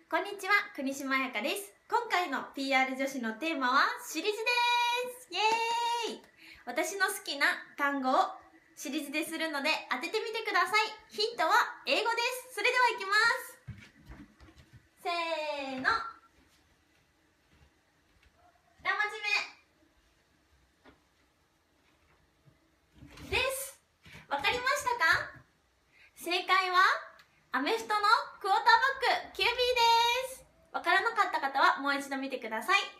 こんにちは、国島彩香です。今回の PR 女子のテーマはシリーズです。イエーイ。私の好きな単語をシリーズでするので当ててみてください。ヒントは英語です。それではいきます。せーの。2文字目です。わかりましたか？正解はアメフトのクォーターバック QB です。わからなかった方はもう一度見てください。